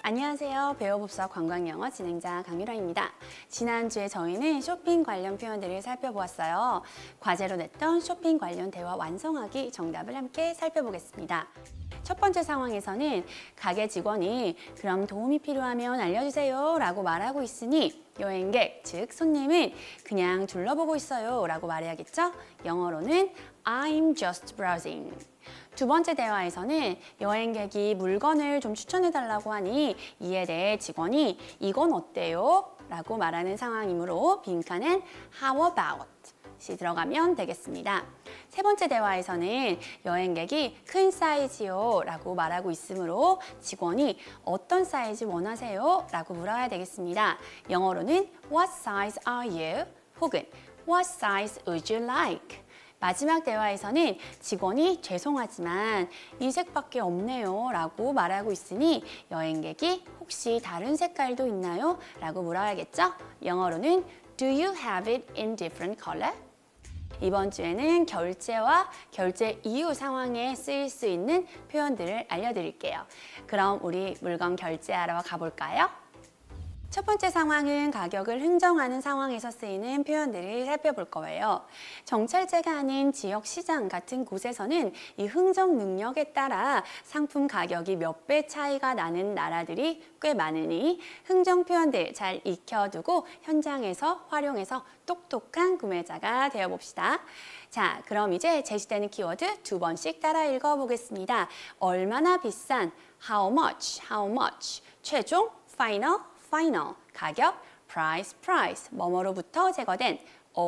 안녕하세요. 배워봅서 관광영어 진행자 강유라입니다. 지난주에 저희는 쇼핑 관련 표현들을 살펴보았어요. 과제로 냈던 쇼핑 관련 대화 완성하기 정답을 함께 살펴보겠습니다. 첫 번째 상황에서는 가게 직원이 그럼 도움이 필요하면 알려주세요 라고 말하고 있으니 여행객, 즉 손님은 그냥 둘러보고 있어요 라고 말해야겠죠? 영어로는 I'm just browsing. 두 번째 대화에서는 여행객이 물건을 좀 추천해달라고 하니 이에 대해 직원이 이건 어때요? 라고 말하는 상황이므로 빈칸은 How about? 이 들어가면 되겠습니다. 세 번째 대화에서는 여행객이 큰 사이즈요 라고 말하고 있으므로 직원이 어떤 사이즈 원하세요? 라고 물어야 되겠습니다. 영어로는 What size are you? 혹은 What size would you like? 마지막 대화에서는 직원이 죄송하지만 이 색밖에 없네요 라고 말하고 있으니 여행객이 혹시 다른 색깔도 있나요? 라고 물어야겠죠? 영어로는 Do you have it in different color? 이번 주에는 결제와 결제 이후 상황에 쓰일 수 있는 표현들을 알려드릴게요. 그럼 우리 물건 결제하러 가볼까요? 첫 번째 상황은 가격을 흥정하는 상황에서 쓰이는 표현들을 살펴볼 거예요. 정찰제가 아닌 지역 시장 같은 곳에서는 이 흥정 능력에 따라 상품 가격이 몇 배 차이가 나는 나라들이 꽤 많으니 흥정 표현들 잘 익혀두고 현장에서 활용해서 똑똑한 구매자가 되어봅시다. 자, 그럼 이제 제시되는 키워드 두 번씩 따라 읽어보겠습니다. 얼마나 비싼, how much, how much, 최종, final, final, 가격, price, price, 뭐뭐로부터 제거된,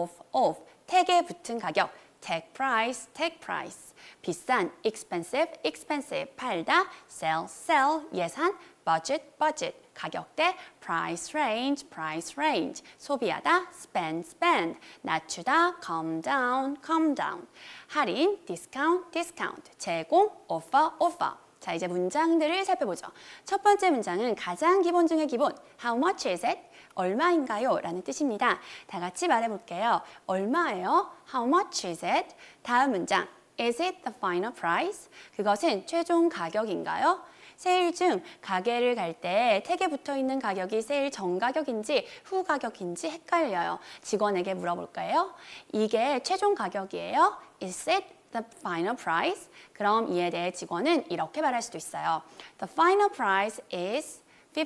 of, 택에 붙은 가격, tag price, tag price, 비싼, expensive, expensive, 팔다, sell, sell, 예산, budget, budget, 가격대, price range, price range, 소비하다, spend, spend, 낮추다, calm down, calm down, 할인, discount, discount, 제공, offer, offer. 자, 이제 문장들을 살펴보죠. 첫 번째 문장은 가장 기본 중의 기본, How much is it? 얼마인가요? 라는 뜻입니다. 다 같이 말해볼게요. 얼마예요? How much is it? 다음 문장, Is it the final price? 그것은 최종 가격인가요? 세일 중 가게를 갈 때 택에 붙어있는 가격이 세일 전 가격인지 후 가격인지 헷갈려요. 직원에게 물어볼까요? 이게 최종 가격이에요? Is it the final price? 그럼 이에 대해 직원은 이렇게 말할 수도 있어요. The final price is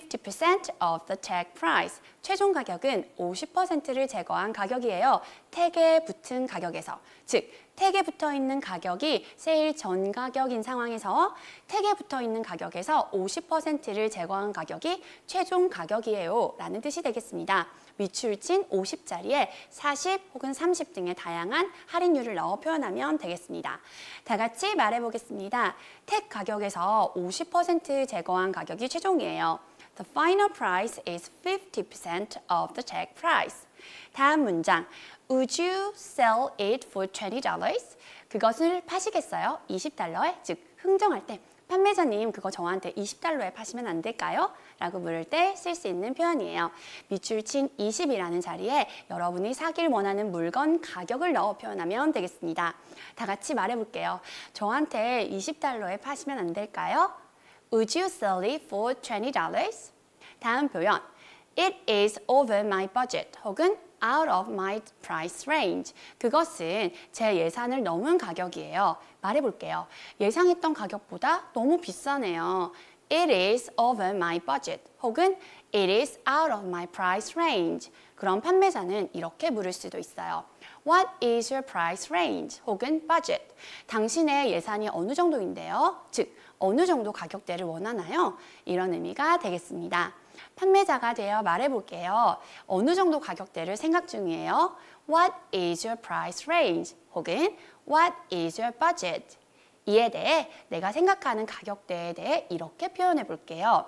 50% of the tag price. 최종 가격은 50%를 제거한 가격이에요. 택에 붙은 가격에서. 즉, 택에 붙어있는 가격이 세일 전 가격인 상황에서 택에 붙어있는 가격에서 50%를 제거한 가격이 최종 가격이에요 라는 뜻이 되겠습니다. 미출진 50짜리에 40 혹은 30 등의 다양한 할인율을 넣어 표현하면 되겠습니다. 다 같이 말해보겠습니다. 택 가격에서 50% 제거한 가격이 최종이에요. The final price is 50% of the tag price. 다음 문장. Would you sell it for $20? 그것을 파시겠어요? 20달러에? 즉, 흥정할 때 판매자님 그거 저한테 20달러에 파시면 안 될까요? 라고 물을 때 쓸 수 있는 표현이에요. 밑줄친 20이라는 자리에 여러분이 사길 원하는 물건 가격을 넣어 표현하면 되겠습니다. 다 같이 말해볼게요. 저한테 20달러에 파시면 안 될까요? Would you sell it for $20? 다음 표현. It is over my budget 혹은 out of my price range. 그것은 제 예산을 넘은 가격이에요. 말해볼게요. 예상했던 가격보다 너무 비싸네요. It is over my budget 혹은 It is out of my price range. 그럼 판매자는 이렇게 물을 수도 있어요. What is your price range? 혹은 budget. 당신의 예산이 어느 정도인데요? 즉, 어느 정도 가격대를 원하나요? 이런 의미가 되겠습니다. 판매자가 되어 말해볼게요. 어느 정도 가격대를 생각 중이에요? What is your price range? 혹은 What is your budget? 이에 대해 내가 생각하는 가격대에 대해 이렇게 표현해 볼게요.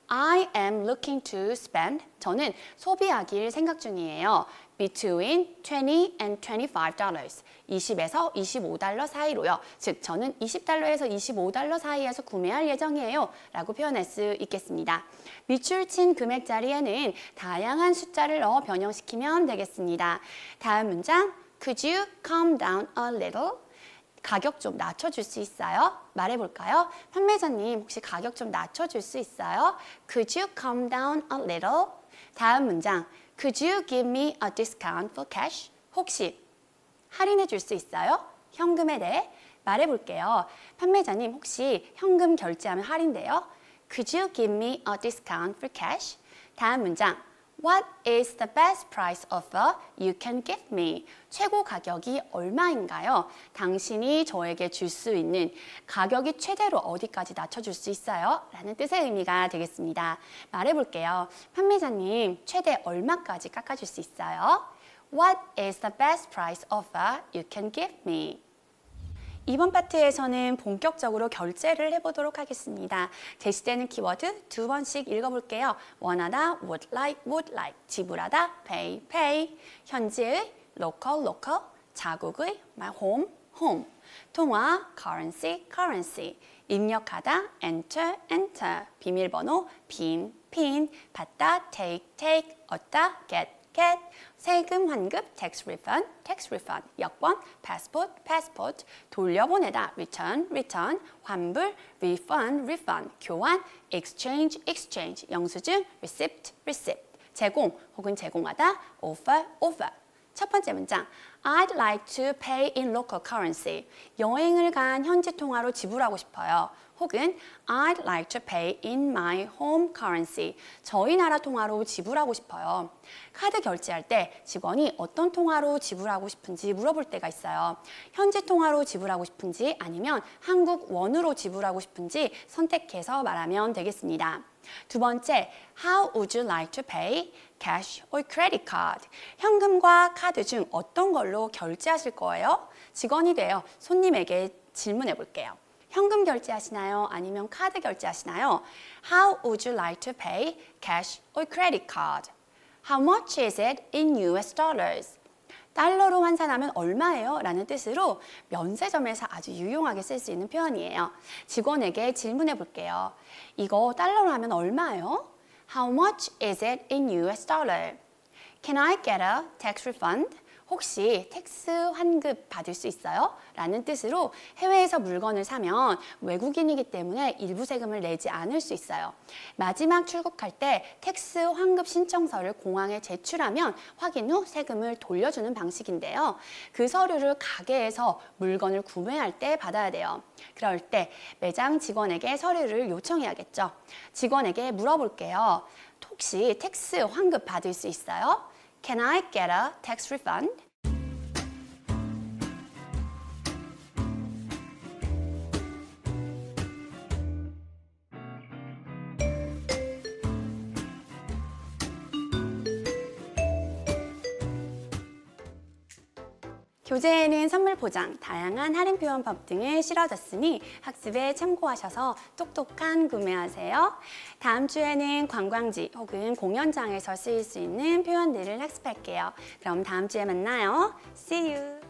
I am looking to spend. 저는 소비하기를 생각 중이에요. Between $20 and $25. 20에서 25달러 사이로요. 즉, 저는 20달러에서 25달러 사이에서 구매할 예정이에요. 라고 표현할 수 있겠습니다. 밑줄 친 금액 자리에는 다양한 숫자를 넣어 변형시키면 되겠습니다. 다음 문장. Could you calm down a little? 가격 좀 낮춰줄 수 있어요? 말해볼까요? 판매자님 혹시 가격 좀 낮춰줄 수 있어요? Could you calm down a little? 다음 문장 Could you give me a discount for cash? 혹시 할인해 줄 수 있어요? 현금에 대해 말해볼게요. 판매자님 혹시 현금 결제하면 할인돼요? Could you give me a discount for cash? 다음 문장 What is the best price offer you can give me? 최고 가격이 얼마인가요? 당신이 저에게 줄 수 있는 가격이 최대로 어디까지 낮춰줄 수 있어요? 라는 뜻의 의미가 되겠습니다. 말해볼게요. 판매자님, 최대 얼마까지 깎아줄 수 있어요? What is the best price offer you can give me? 이번 파트에서는 본격적으로 결제를 해보도록 하겠습니다. 제시되는 키워드 2번씩 읽어볼게요. 원하다, would like, 지불하다, pay. 현지의 local, 자국의 my home. 통화, currency. 입력하다, enter. 비밀번호, pin. 받다, take. 얻다, get. 세금 환급 tax refund, 여권 passport, 돌려보내다 return, 환불 refund, 교환 exchange, 영수증 receipt, 제공 혹은 제공하다 offer. 첫 번째 문장 I'd like to pay in local currency. 여행을 간 현지 통화로 지불하고 싶어요. 혹은 I'd like to pay in my home currency. 저희 나라 통화로 지불하고 싶어요. 카드 결제할 때 직원이 어떤 통화로 지불하고 싶은지 물어볼 때가 있어요. 현지 통화로 지불하고 싶은지 아니면 한국 원으로 지불하고 싶은지 선택해서 말하면 되겠습니다. 두 번째, How would you like to pay? Cash or credit card? 현금과 카드 중 어떤 걸로 결제하실 거예요? 직원이 되어 손님에게 질문해 볼게요. 현금 결제하시나요? 아니면 카드 결제하시나요? How would you like to pay? Cash or credit card? How much is it in US dollars? 달러로 환산하면 얼마예요? 라는 뜻으로 면세점에서 아주 유용하게 쓸 수 있는 표현이에요. 직원에게 질문해 볼게요. 이거 달러로 하면 얼마예요? How much is it in US dollar? Can I get a tax refund? 혹시 텍스 환급 받을 수 있어요? 라는 뜻으로 해외에서 물건을 사면 외국인이기 때문에 일부 세금을 내지 않을 수 있어요. 마지막 출국할 때 텍스 환급 신청서를 공항에 제출하면 확인 후 세금을 돌려주는 방식인데요. 그 서류를 가게에서 물건을 구매할 때 받아야 돼요. 그럴 때 매장 직원에게 서류를 요청해야겠죠. 직원에게 물어볼게요. 혹시 텍스 환급 받을 수 있어요? Can I get a tax refund? 교재에는 선물 포장, 다양한 할인 표현법 등을 실어줬으니 학습에 참고하셔서 똑똑한 구매하세요. 다음 주에는 관광지 혹은 공연장에서 쓰일 수 있는 표현들을 학습할게요. 그럼 다음 주에 만나요. See you!